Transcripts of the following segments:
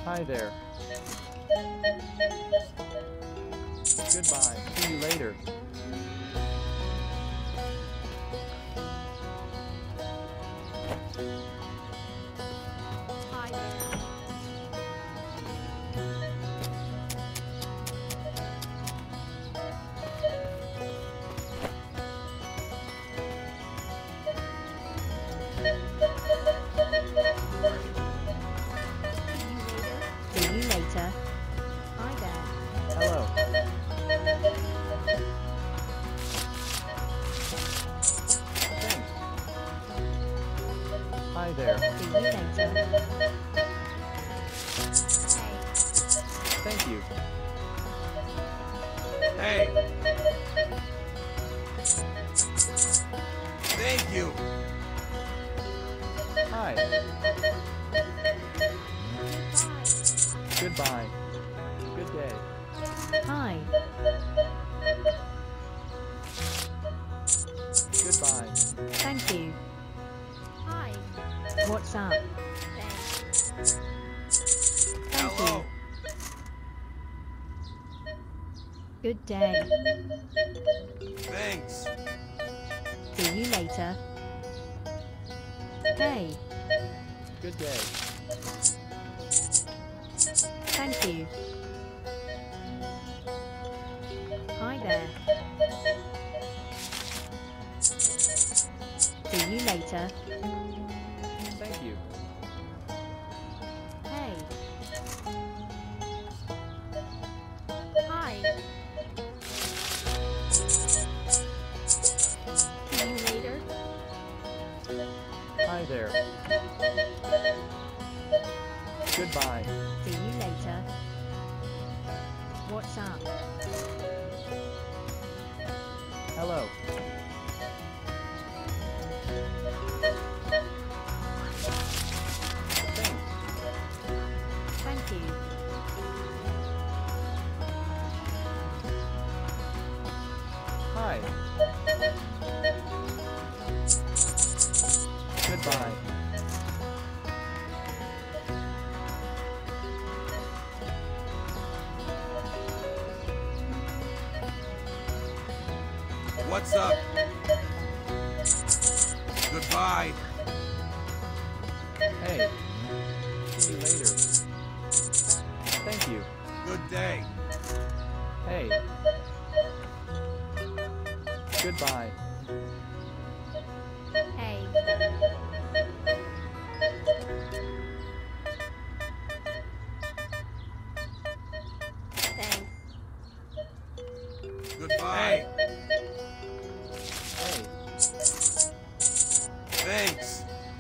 Hi there. Goodbye. See you later. Hi there. See you later. Hi there. Hello. Thanks. Hi there. See you later. Hey. Thank you. Hey! Thank you! Hi. Goodbye. Good day. Hi. Goodbye. Thank you. Hi. What's up? Thanks. Thank Hello! you. Good day. Thanks! See you later. Hey. Good day. Thank you. Hi there. See you later. Thank you. Hey. Hi. See you later. Hi there. Goodbye. See you later. What's up? Hello. Thanks. Thank you. Hi. Goodbye. What's up? Goodbye! Hey. See you later. Thank you. Good day! Hey. Goodbye. Hey. Thanks. Goodbye! Hey. Thanks!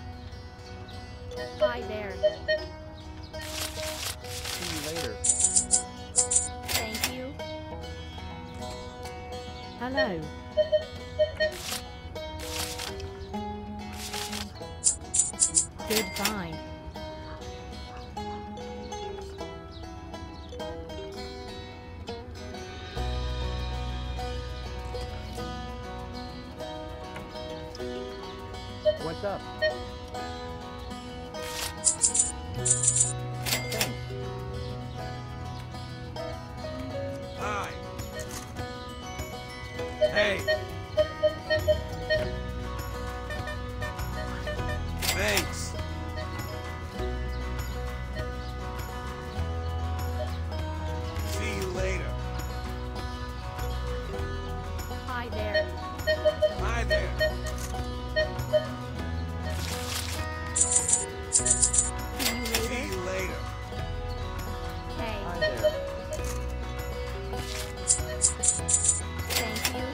Hi there. See you later. Thank you. Hello. Goodbye. What's up? Thanks. Hi! Hey! Thanks! See you later! Hi there. Hi there! See you See later. you later! Hey. Hi there. Thank you.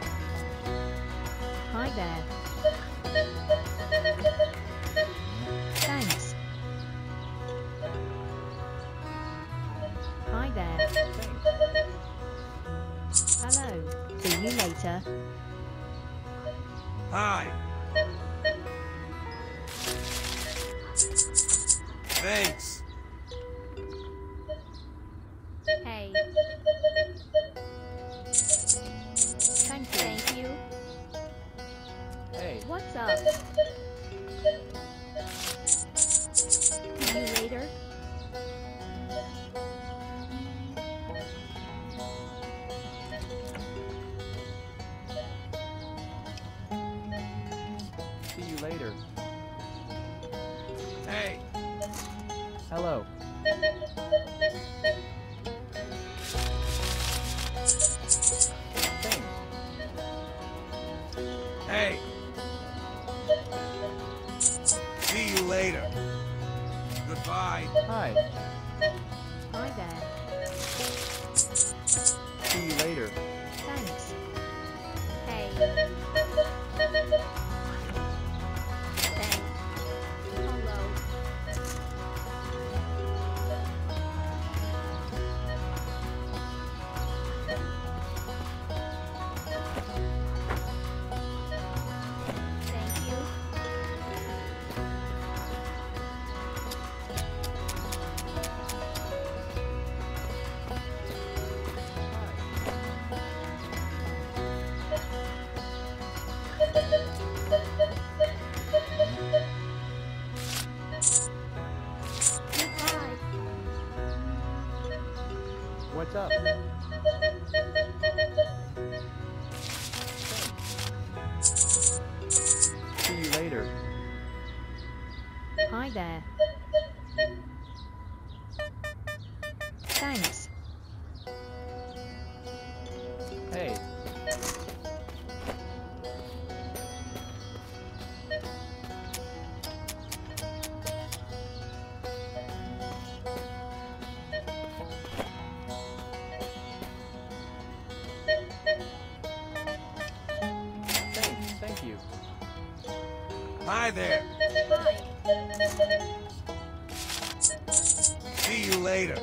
Hi there. Thanks. Hi there. Thanks. Hello. See you later. Hi! Thanks! Hey. Thank you. Hey. What's up? See you later. Thanks. Hey. See you later. Goodbye. Hi. Hi there. See you later. Thanks. Hey. Thanks. Hello. Thank you. Goodbye. What's up? See you later. Hi there. Thanks. Hey. Thanks. Thank you. Hi there. Hi. See you later.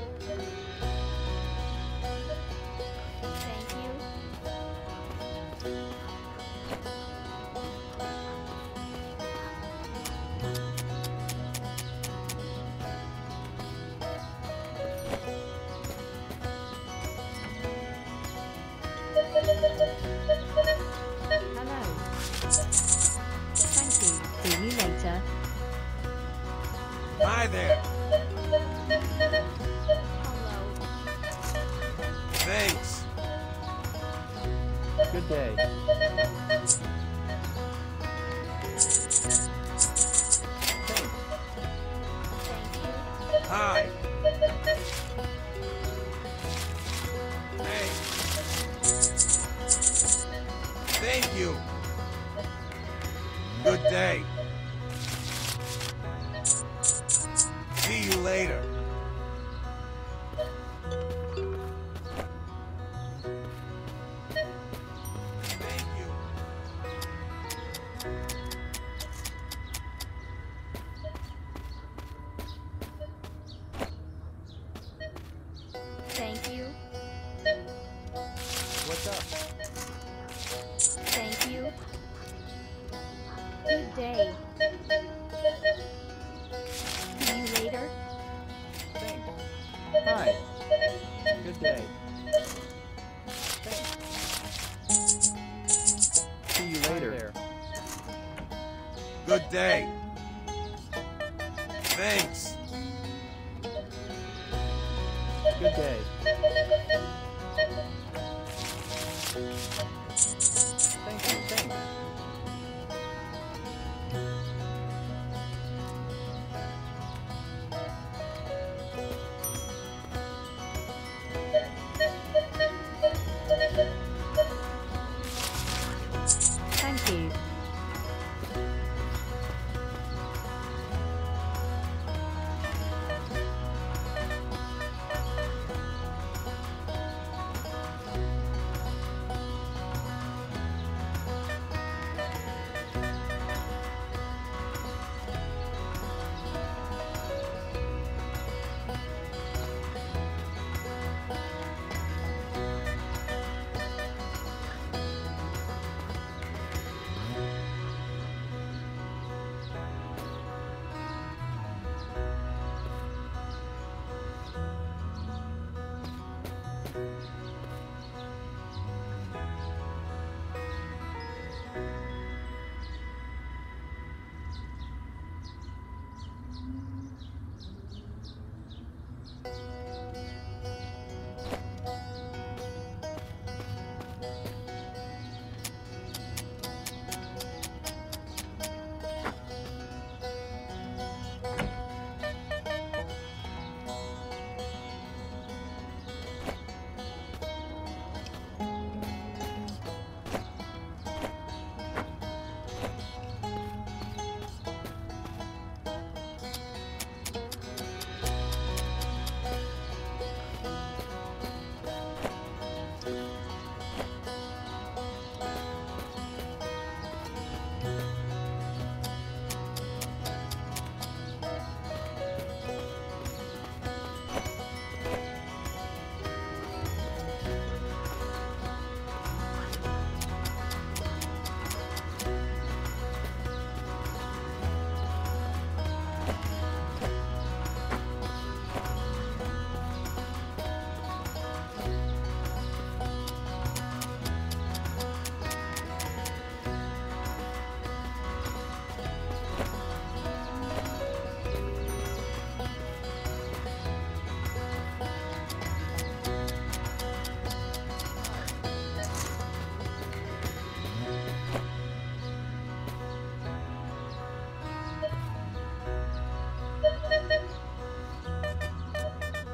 Thank you. Hello. Thank you. See you later. Hi there. Hello. Thanks. Good day. Thanks. Thank you. Hi. Hey. Thank you. Good day. See you later. Thank you. Thank you. What's up? Thank you. Good day. See you later. Thanks. Hi. Good day. Thanks. See you later. There. Good day. Thanks. Good day. Thank you. Thanks. Thank you.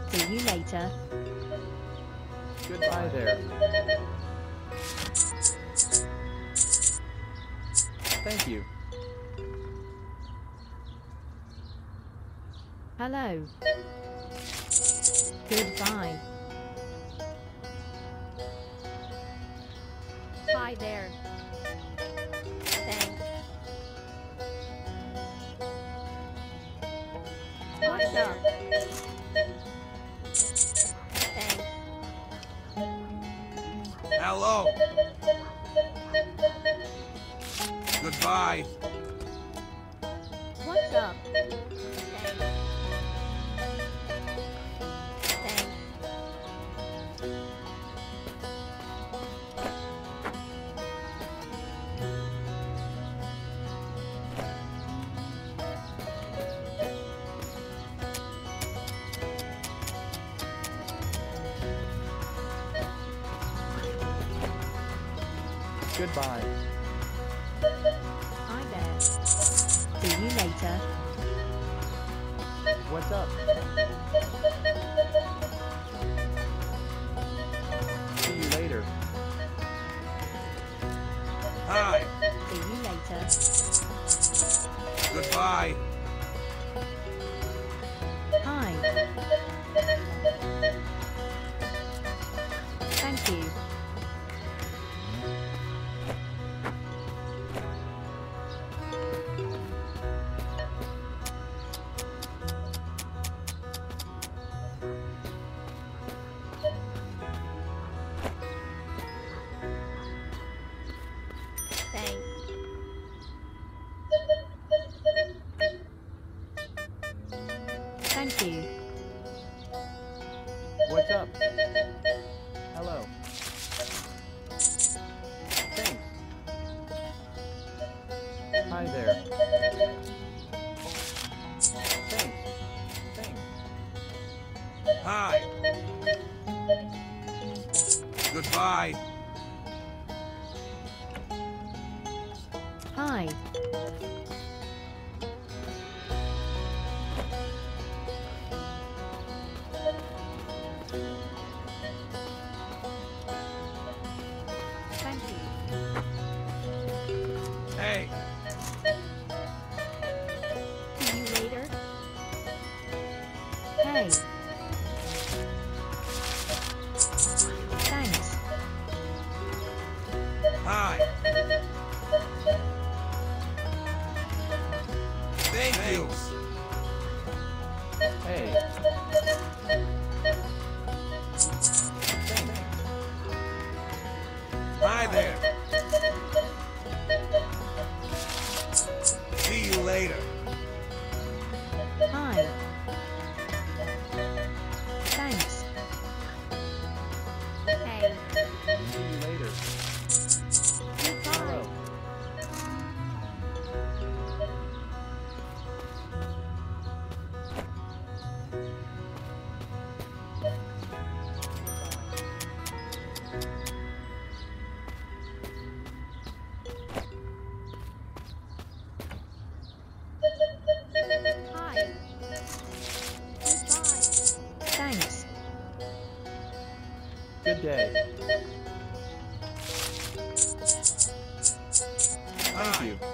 See you later. Goodbye there. Thank you. Hello. Goodbye. Hi there. Thanks. What's up? Thanks. Hello. Goodbye. What's up? Thanks. Thanks. Goodbye. Hi there. See you later. What's up? See you later. Hi. See you later. Goodbye. Hi. Thank you. Thanks. Thank you. What's up? Hello. Thanks. Hi there. Thanks. Thanks. Hi. Goodbye. Hi. Thank you. Hey. See you later. Hey. Thanks. Hi. Thank you. Hey. Thanks. Hi there. See you later. Hi. Thanks. Hey. See you later. Goodbye. Hello. Hi. Goodbye. Thanks. Good day. Thank Hi. you.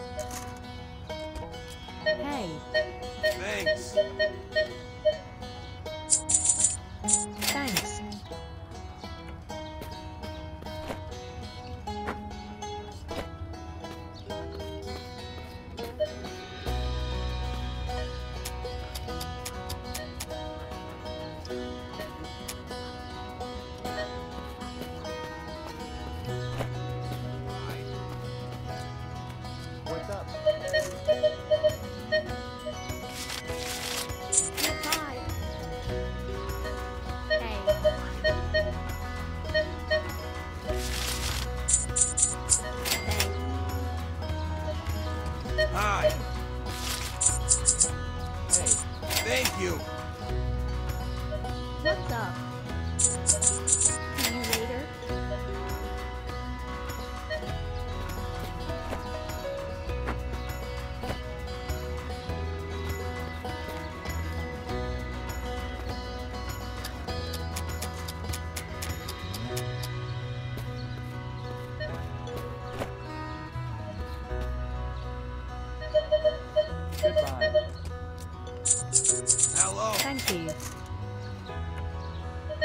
Hey. Thanks. Thanks. What's up? Goodbye. Hey. Thanks. Hi. Hey. Thank you. What's up? See you later.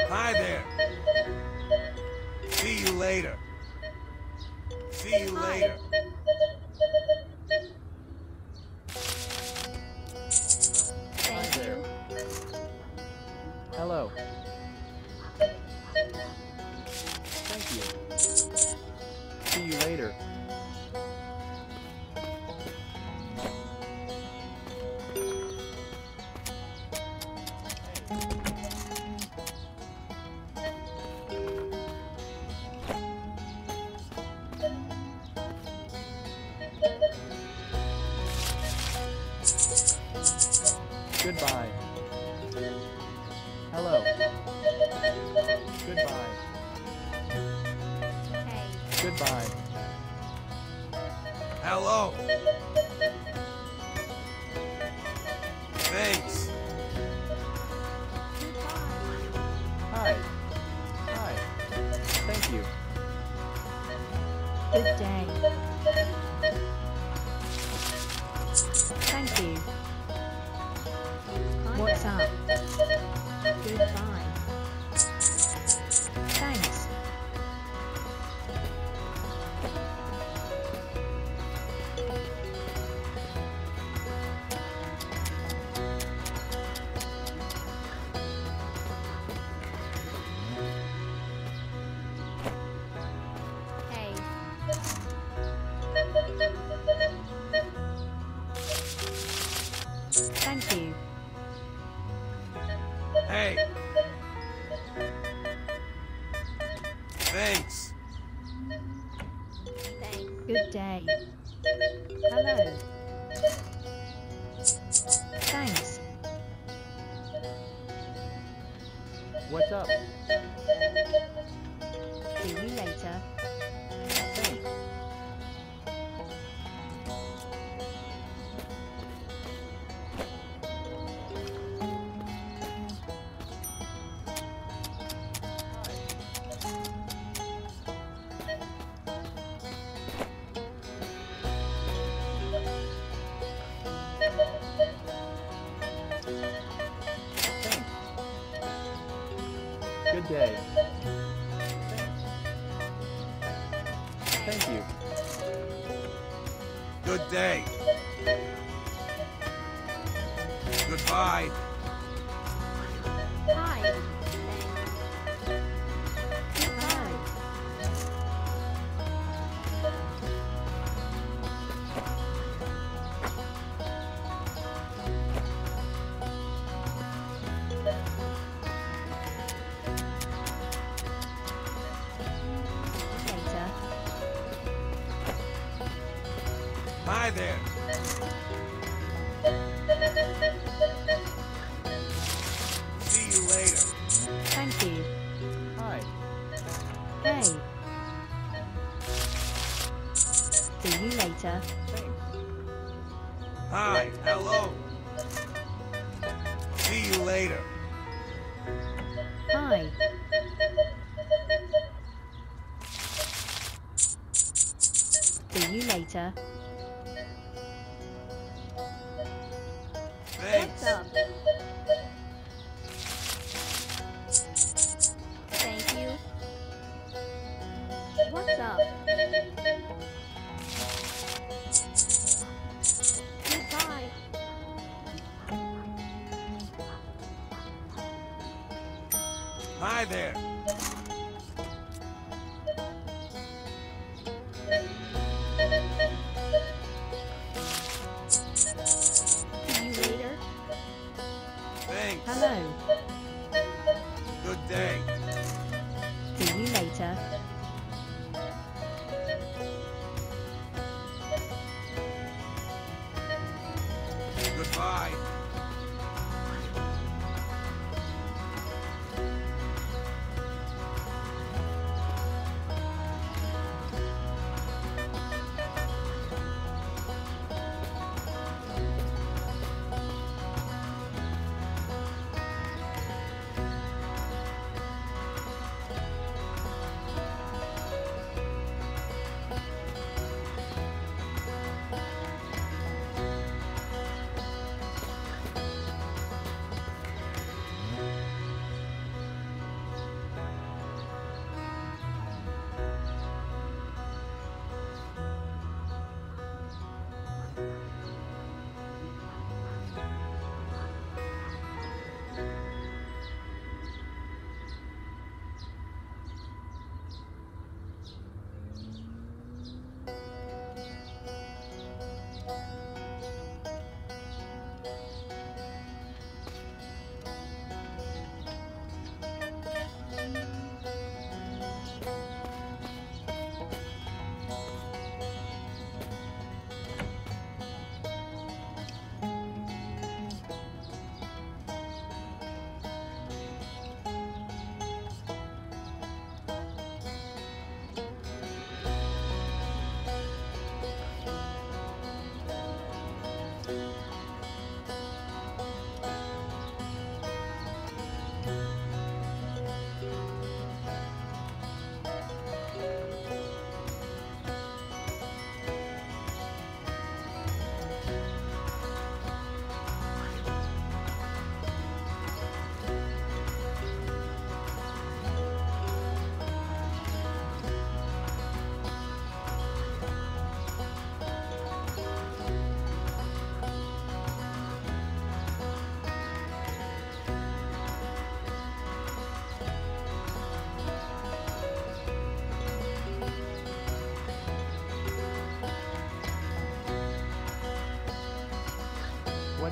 Hi there. See you later. See you later. Thank Hi there. you. Hello. Thank you. See you later. Goodbye. Hello. Goodbye. Hey. Goodbye. Hello. Thanks. Goodbye. Hi. Hi. Thank you. Good day. Thank you. What's up? Goodbye. Thanks. Hey. Thank you. Hey. Thanks. Thanks. Good day. Hello. Thanks. What's up? See you later. Thanks. Thanks. Good day. Thanks. Thank you. Good day. Goodbye. Hi. Goodbye. Later. Hi there. See you later. Thank you. Hi. Hey. See you later. Thanks. Hi. Hello. See you later. Hi. See you later. Thanks. What's up? Thank you. What's up? Goodbye. Hi there. See you later. Thanks. Hello. Good day. See you later. Goodbye.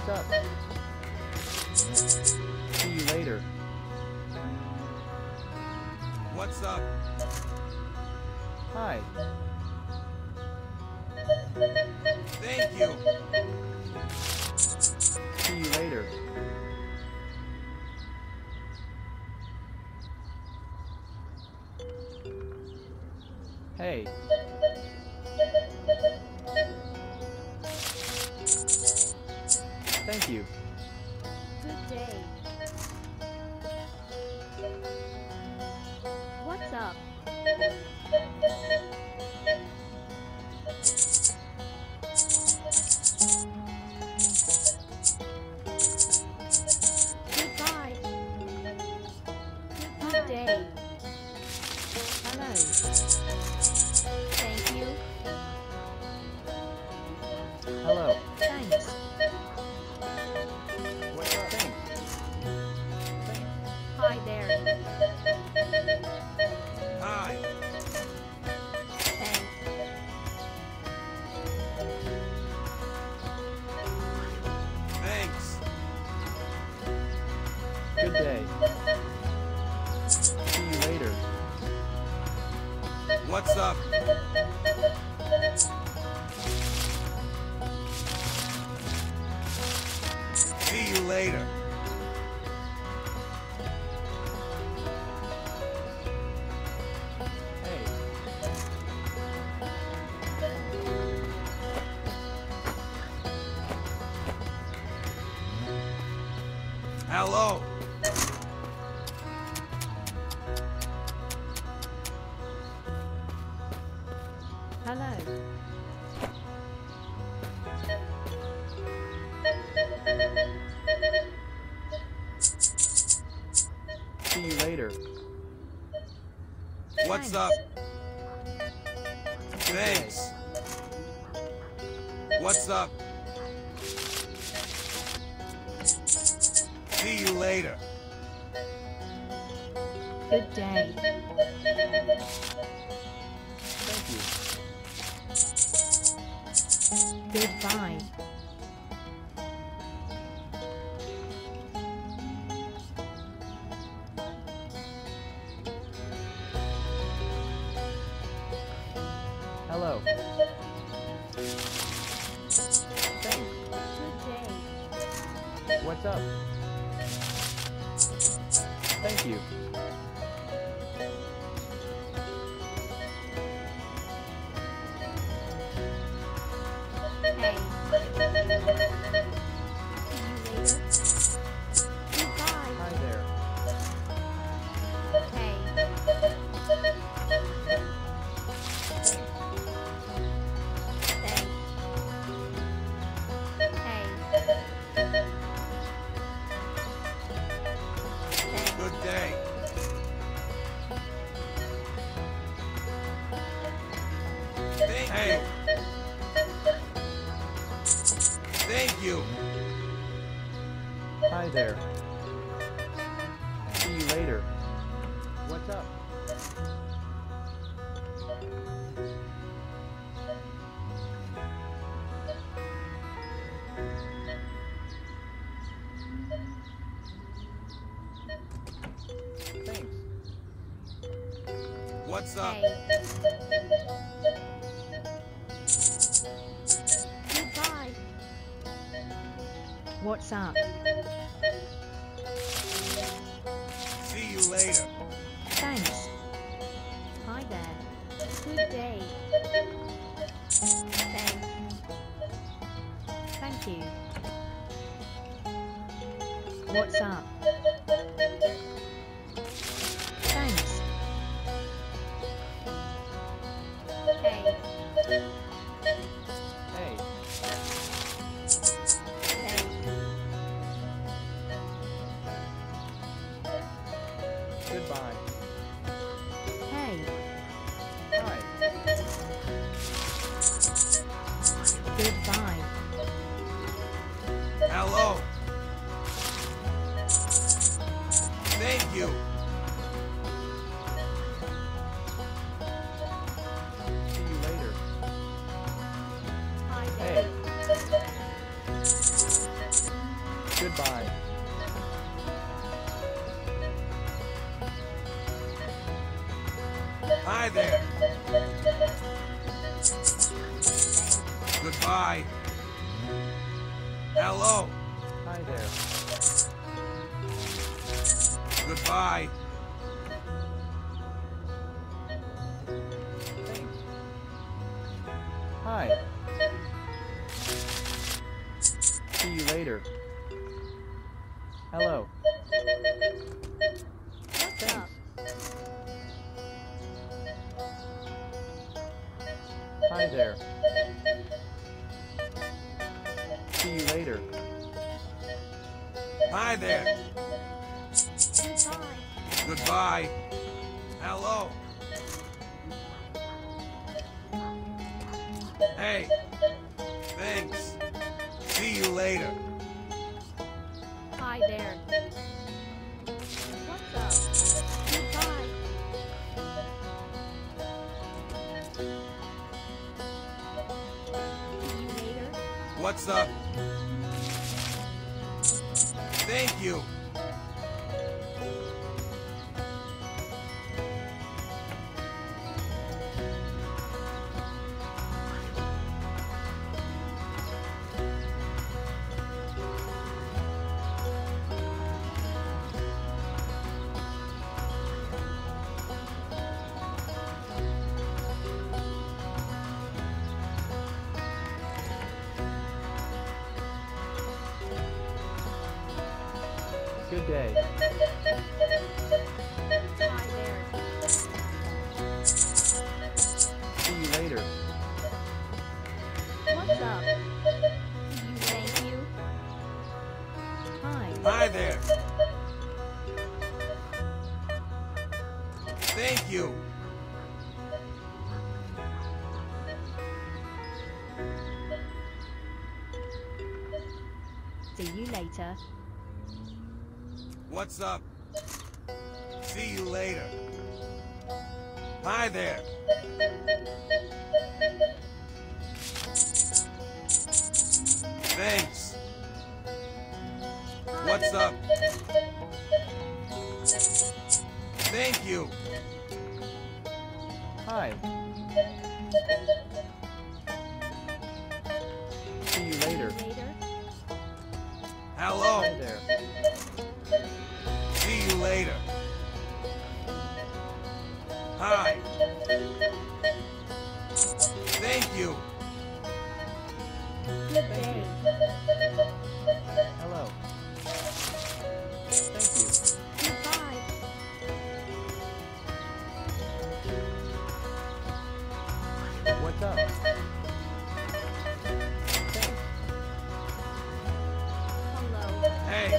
What's up? See you later. What's up? Hi. Thank you. See you later. Hey. Thank you. Good day. What's up? Goodbye. Good day. Hello. Thank you. Hello. Thanks. What's up? Thanks. Hi there. Hi. Thanks. Thanks. Good day. See you later. What's up? See you later. Hey. Hello. Hello. See you later. What's up? Thanks. What's up? See you later. Good day. Thank you. Goodbye. Hello. Thanks. Good day. What's up? Thank you. Hey. See you later. Goodbye. Hi there. Hey. Thanks. Hey. Thanks. Good day. Hey. Thank you. Hi there. See you later. What's up? Thanks. What's up? Hey. Goodbye. What's up? See you later. Thanks. Hi there. Good day. Thanks. Thank you. What's up? Thanks. Hey. Hey. Thanks. Goodbye. Hey. Hi. Goodbye. Hello. Thank you. See you later. Hi Hey. there. Hi there. Goodbye. Hello. Hi there. Goodbye. Thanks. Hi. See you later. Hello. What's up? Hi there. See you later. Hi there. Goodbye. Goodbye. Hello. Hey. Thanks. See you later. Hi there. What's up? Goodbye. See you later. What's up? Thank you. Good day. Hi there. See you later. What's up? You thank you. Hi. Hi there. Thank you. See you later. What's up? See you later. Hi there. Thanks. What's up? Thank you. Hi. See you later. Later. Hello. Hi there. See you later. Hi. Thank you. Good day. Hello. Thank you. Goodbye. What's up? Thanks. Hello. Hey.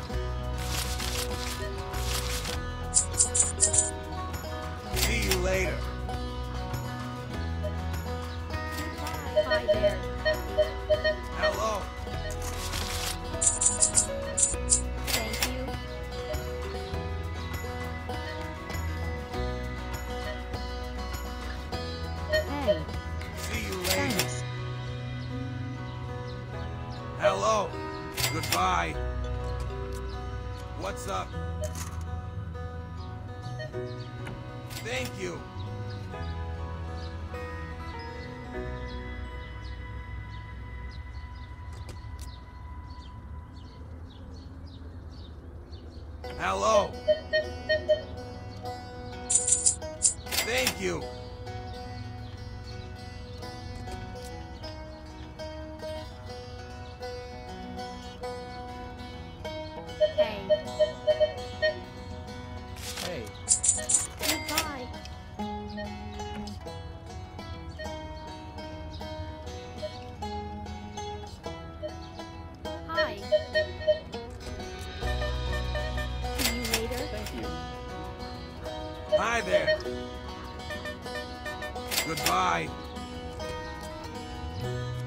See you later. Goodbye. Hi there. Hello. Thank you. Hey. See you later. Thanks. Hello. Goodbye. What's up? Thank you. Hello. Thank you. Hey. Hey. Goodbye. Hi. See you later. Thank you. Hi there. Goodbye.